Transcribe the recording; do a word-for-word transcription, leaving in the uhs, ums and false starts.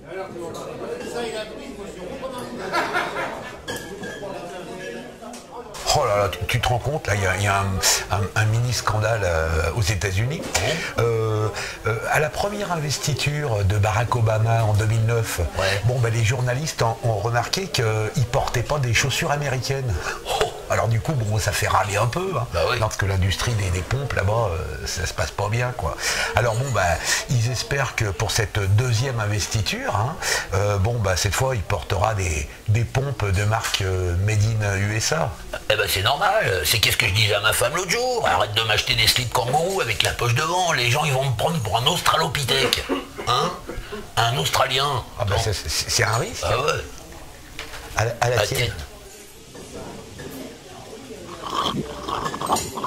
Oh là là, tu, tu te rends compte, là, il y a, y a un, un, un mini-scandale euh, aux États-Unis. Euh, euh, à la première investiture de Barack Obama en deux mille neuf, ouais. bon, bah, les journalistes ont, ont remarqué qu'il ne portait pas des chaussures américaines. Oh. Alors du coup, bon, ça fait râler un peu, hein, bah oui. Parce que l'industrie des, des pompes là-bas, euh, ça se passe pas bien, quoi. Alors bon, bah, ils espèrent que pour cette deuxième investiture, hein, euh, bon, bah, cette fois, il portera des, des pompes de marque euh, Made in U S A. Eh ben c'est normal, c'est qu'est-ce que je disais à ma femme l'autre jour, arrête de m'acheter des slips kangourou avec la poche devant, les gens ils vont me prendre pour un australopithèque, hein, un australien. Ah bah c'est un risque. Ah ouais. À, à la à tienne. tienne.